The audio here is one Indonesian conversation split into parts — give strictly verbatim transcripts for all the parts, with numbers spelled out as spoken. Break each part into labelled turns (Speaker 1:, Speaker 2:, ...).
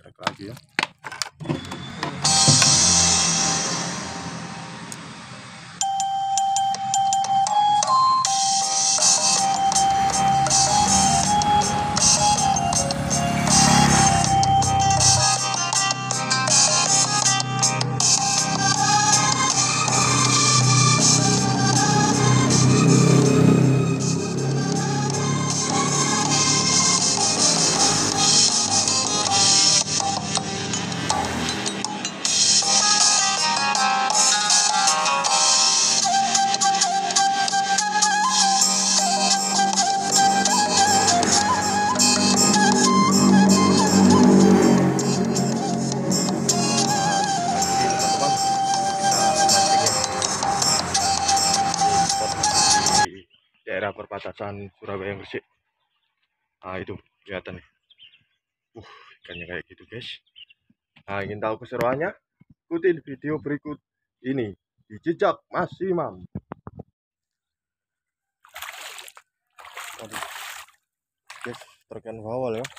Speaker 1: Break lagi ya. Daerah perbatasan Surabaya Gresik. Nah itu kelihatan nih. Uh, ikannya kayak gitu guys. Nah ingin tahu keseruannya? Ikutin video berikut ini di Jejak Mas Imam. Waduh, guys, terkan bawal ya.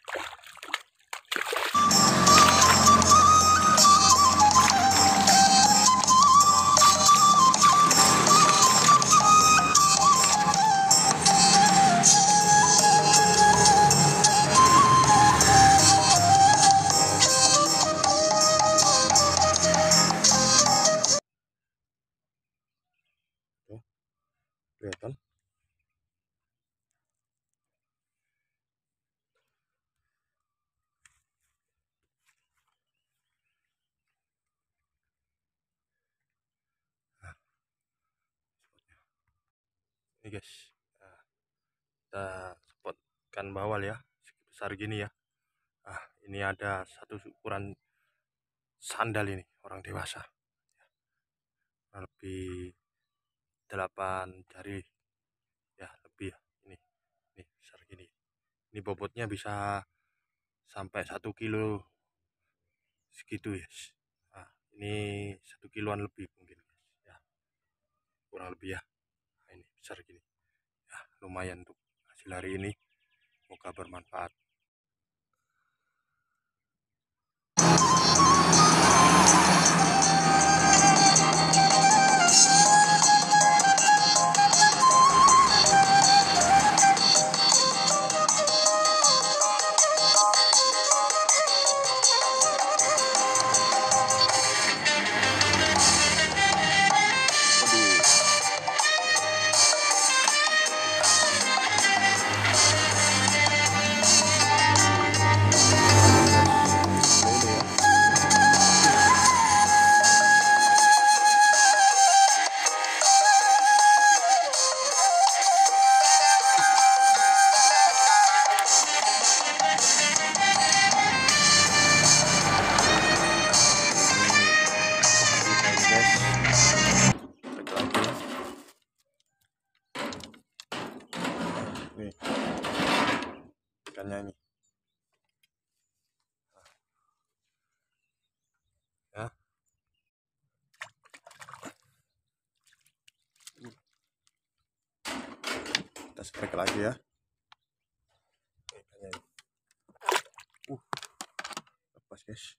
Speaker 1: Kelihatan. Nah, ini guys, nah, kita spot ikan bawal ya, besar gini ya. Nah ini ada satu ukuran sandal ini orang dewasa, lebih delapan jari ya, lebih ya. Ini ini besar gini. Ini bobotnya bisa sampai satu kilo segitu ya. Nah, ini satu kiloan lebih mungkin ya, kurang lebih ya. Nah, ini besar gini ya, lumayan untuk hasil hari ini, semoga bermanfaat. Nih ikannya ini ya. Kita sprek lagi ya. Ikannya ini. Uh, lepas guys.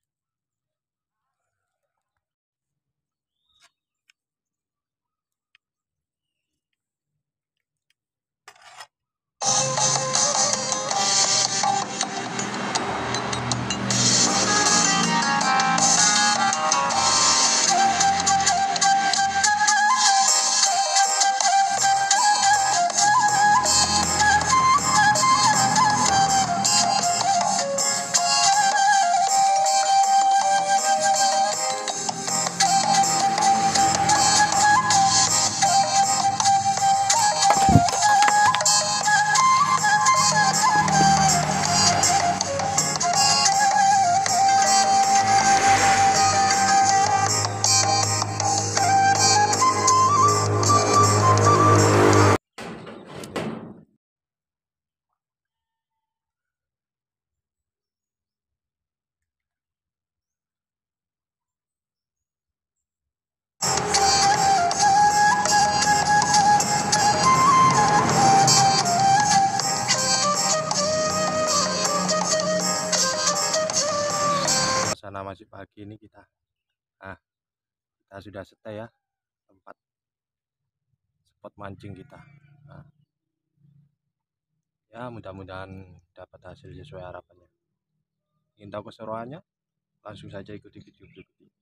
Speaker 1: karena masih pagi ini kita nah kita sudah setai ya tempat spot mancing kita. Nah, ya mudah-mudahan dapat hasil sesuai harapannya. Ingin tahu keseruannya? Langsung saja ikuti video berikut ini.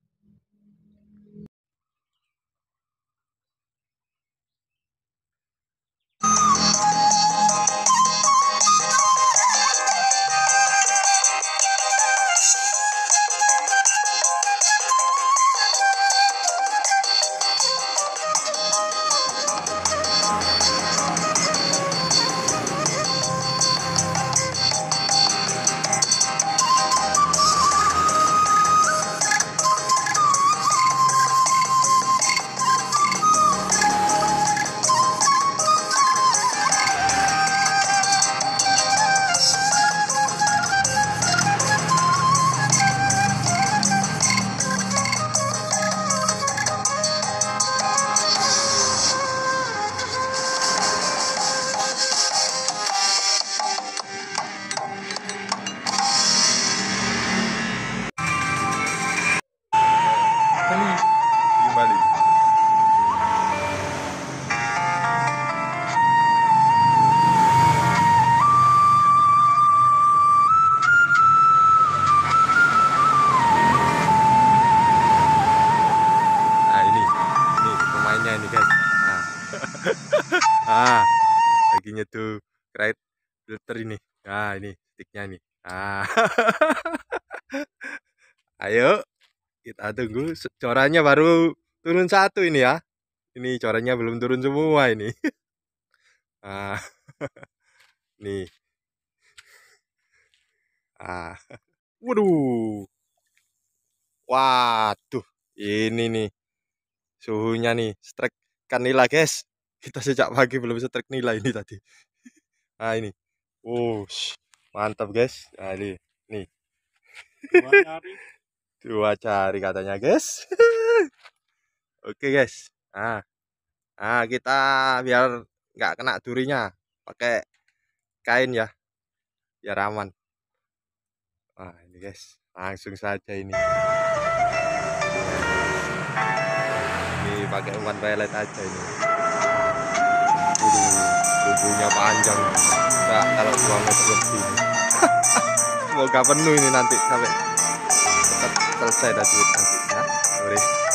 Speaker 1: Kembali. Nah ini, ini pemainnya ini guys. Nah, ah, lagi nyeduh crate filter ini. Nah ini sticknya nih. Ah, ayo kita tunggu corannya baru turun satu ini ya. Ini corannya belum turun semua ini. Ah, nih. Ah, waduh. Waduh, ini nih suhunya nih strike kan nila guys. Kita sejak pagi belum strike nila ini tadi. Nah ini, oh mantap guys. Nah ini, nih dua cari, dua cari katanya guys. Oke guys. Nah, nah kita biar nggak kena durinya pakai kain ya, biar aman. Nah ini guys, langsung saja ini. Ini pakai umpan pelet aja ini. Tubuhnya panjang, nah, kalau dua meter lebih. Semoga penuh ini nanti sampai selesai tadi nanti ya.